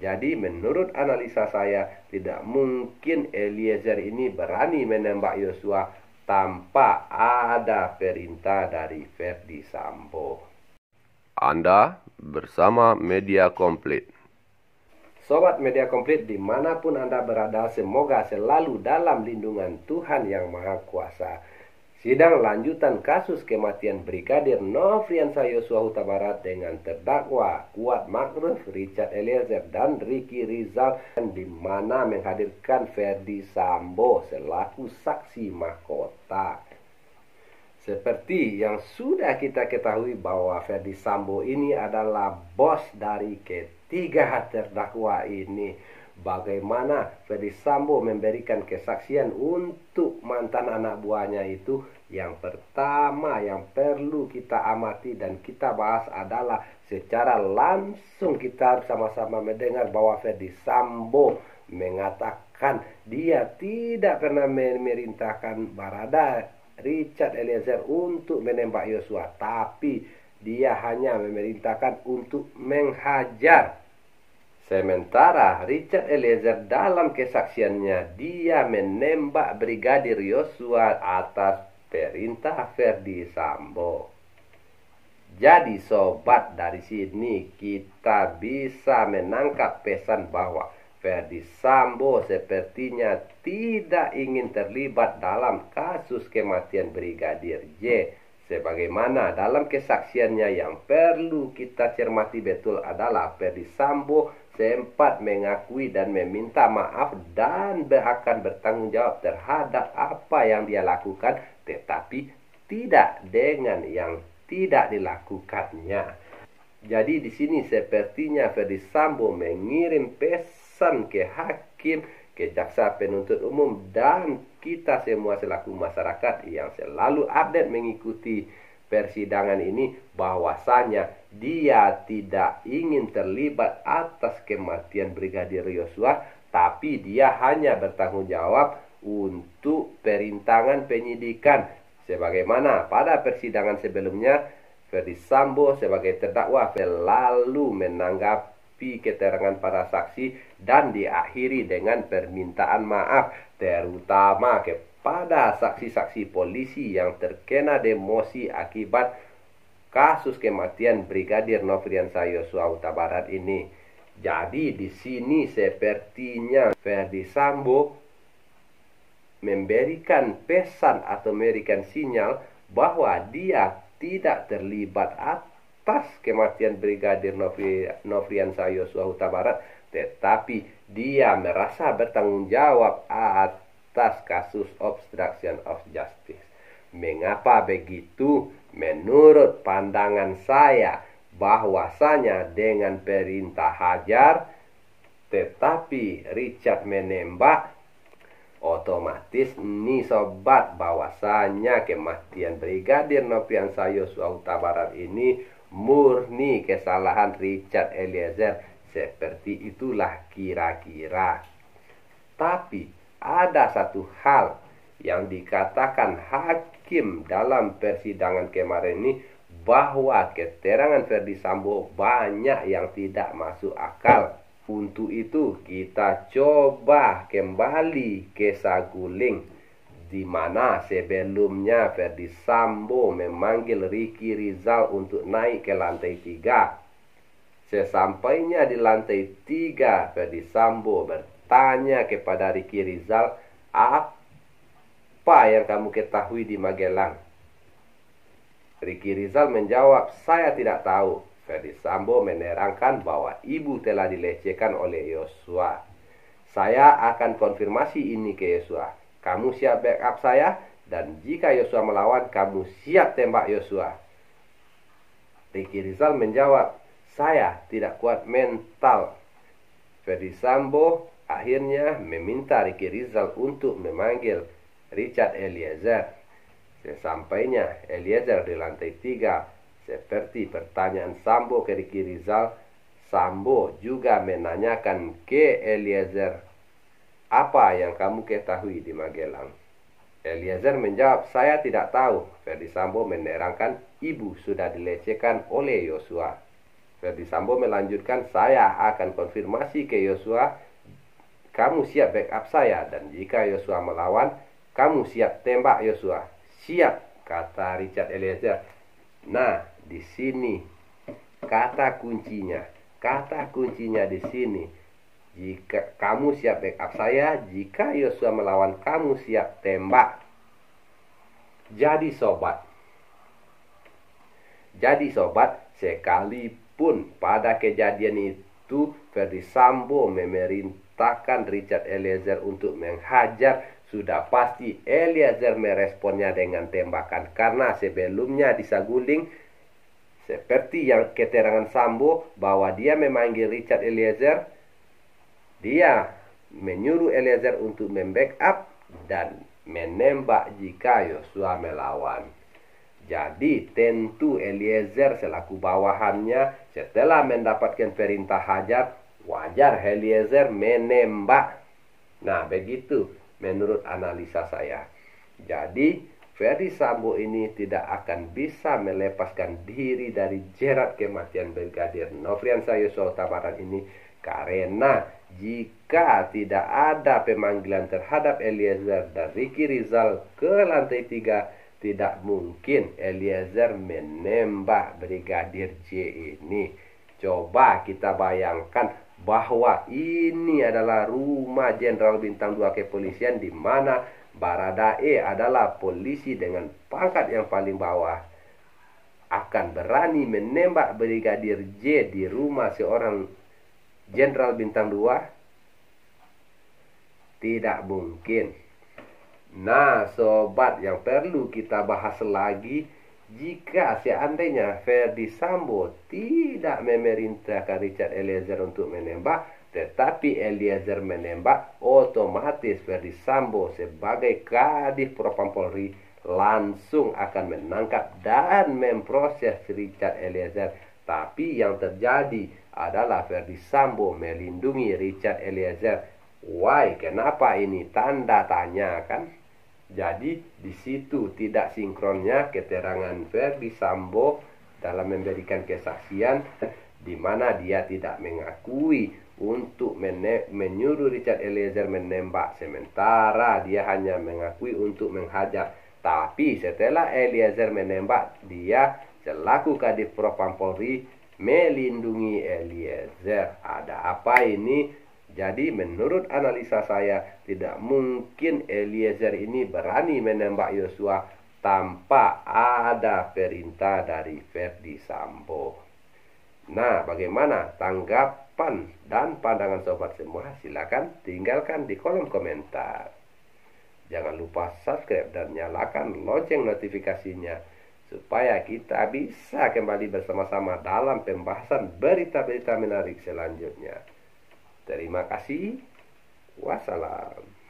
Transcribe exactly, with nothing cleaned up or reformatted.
Jadi menurut analisa saya, tidak mungkin Eliezer ini berani menembak Yosua tanpa ada perintah dari Ferdi Sambo. Anda bersama Media Komplit. Sobat Media Komplit dimanapun Anda berada, semoga selalu dalam lindungan Tuhan Yang Maha Kuasa. Sidang lanjutan kasus kematian Brigadir Nofriansah Yosua Huta Barat dengan terdakwa Kuat Ma'ruf, Richard Eliezer, dan Ricky Rizal, di mana menghadirkan Ferdi Sambo selaku saksi mahkota. Seperti yang sudah kita ketahui bahwa Ferdi Sambo ini adalah bos dari ketiga terdakwa ini. Bagaimana Ferdi Sambo memberikan kesaksian untuk mantan anak buahnya itu. Yang pertama yang perlu kita amati dan kita bahas adalah secara langsung kita sama-sama mendengar bahwa Ferdi Sambo mengatakan dia tidak pernah memerintahkan Barada Richard Eliezer untuk menembak Yosua, tapi dia hanya memerintahkan untuk menghajar. Sementara Richard Eliezer dalam kesaksiannya dia menembak Brigadir Yosua atas perintah Ferdi Sambo. Jadi sobat, dari sini kita bisa menangkap pesan bahwa Ferdi Sambo sepertinya tidak ingin terlibat dalam kasus kematian Brigadir J. Sebagaimana dalam kesaksiannya yang perlu kita cermati betul adalah Ferdi Sambo sempat mengakui dan meminta maaf dan akan bertanggung jawab terhadap apa yang dia lakukan, tetapi tidak dengan yang tidak dilakukannya. Jadi di sini sepertinya Ferdi Sambo mengirim pesan ke hakim, ke jaksa penuntut umum, dan kita semua selaku masyarakat yang selalu update mengikuti persidangan ini, bahwasanya dia tidak ingin terlibat atas kematian Brigadir Yosua, tapi dia hanya bertanggung jawab untuk perintangan penyidikan. Sebagaimana pada persidangan sebelumnya, Ferdi Sambo sebagai terdakwa selalu menanggapi keterangan para saksi dan diakhiri dengan permintaan maaf, terutama kepada saksi-saksi polisi yang terkena demosi akibat kasus kematian Brigadir Nofriansah Yosua Huta Barat ini. Jadi di sini sepertinya Ferdi Sambo memberikan pesan atau memberikan sinyal bahwa dia tidak terlibat atas kematian Brigadir Nofriansah Yosua Huta Barat, tetapi dia merasa bertanggung jawab atas kasus obstruction of justice. Mengapa begitu? Menurut pandangan saya, bahwasanya dengan perintah hajar tetapi Richard menembak, otomatis nih sobat, bahwasanya kematian Brigadir Nofriansah Yosua Huta Barat ini murni kesalahan Richard Eliezer. Seperti itulah kira-kira. Tapi ada satu hal yang dikatakan hakim dalam persidangan kemarin ini, bahwa keterangan Ferdi Sambo banyak yang tidak masuk akal. Untuk itu kita coba kembali ke Saguling, di mana sebelumnya Ferdi Sambo memanggil Ricky Rizal untuk naik ke lantai tiga. Sesampainya di lantai tiga, Ferdi Sambo bertanya kepada Ricky Rizal, apa yang kamu ketahui di Magelang? Ricky Rizal menjawab, saya tidak tahu. Ferdi Sambo menerangkan bahwa ibu telah dilecehkan oleh Yosua. Saya akan konfirmasi ini ke Yosua. Kamu siap backup saya? Dan jika Yosua melawan, kamu siap tembak Yosua? Ricky Rizal menjawab, saya tidak kuat mental. Ferdi Sambo akhirnya meminta Ricky Rizal untuk memanggil Richard Eliezer. Sesampainya Eliezer di lantai tiga, seperti pertanyaan Sambo ke Ricky Rizal, Sambo juga menanyakan ke Eliezer, apa yang kamu ketahui di Magelang? Eliezer menjawab, saya tidak tahu. Ferdi Sambo menerangkan ibu sudah dilecehkan oleh Yosua. Ferdi Sambo melanjutkan, saya akan konfirmasi ke Yosua, kamu siap backup saya, dan jika Yosua melawan, kamu siap tembak Yosua. Siap, kata Richard Eliezer. Nah, di sini kata kuncinya. Kata kuncinya di sini. Jika kamu siap backup saya, jika Yosua melawan, kamu siap tembak. Jadi sobat, jadi sobat, sekalipun pada kejadian itu Ferdi Sambo memerintahkan Richard Eliezer untuk menghajar, sudah pasti Eliezer meresponnya dengan tembakan. Karena sebelumnya disaguling, seperti yang keterangan Sambo bahwa dia memanggil Richard Eliezer, dia menyuruh Eliezer untuk membackup dan menembak jika Yosua melawan. Jadi tentu Eliezer selaku bawahannya setelah mendapatkan perintah hajar, wajar Eliezer menembak. Nah, begitu menurut analisa saya. Jadi Ferdi Sambo ini tidak akan bisa melepaskan diri dari jerat kematian Brigadir Nofriansah Yosua Huta Barat ini, karena jika tidak ada pemanggilan terhadap Eliezer dan Ricky Rizal ke lantai tiga, tidak mungkin Eliezer menembak Brigadir J ini. Coba kita bayangkan bahwa ini adalah rumah Jenderal Bintang dua Kepolisian, di mana Baradae adalah polisi dengan pangkat yang paling bawah, akan berani menembak Brigadir J di rumah seorang Jenderal Bintang dua? Tidak mungkin. Nah, sobat, yang perlu kita bahas lagi, jika seandainya Ferdi Sambo tidak memerintahkan Richard Eliezer untuk menembak, tetapi Eliezer menembak, otomatis Ferdi Sambo sebagai Kadif Propam Polri langsung akan menangkap dan memproses Richard Eliezer. Tapi yang terjadi adalah Ferdi Sambo melindungi Richard Eliezer. Why? Kenapa ini? Tanda tanya, kan? Jadi di situ tidak sinkronnya keterangan Ferdi Sambo dalam memberikan kesaksian, di mana dia tidak mengakui untuk menyuruh Richard Eliezer menembak, sementara dia hanya mengakui untuk menghajar. Tapi setelah Eliezer menembak, dia selaku Kadif Propam Polri melindungi Eliezer. Ada apa ini? Jadi menurut analisa saya, tidak mungkin Eliezer ini berani menembak Yosua tanpa ada perintah dari Ferdi Sambo. Nah, bagaimana tanggapan dan pandangan sobat semua? Silakan tinggalkan di kolom komentar. Jangan lupa subscribe dan nyalakan lonceng notifikasinya, supaya kita bisa kembali bersama-sama dalam pembahasan berita-berita menarik selanjutnya. Terima kasih. Wassalam.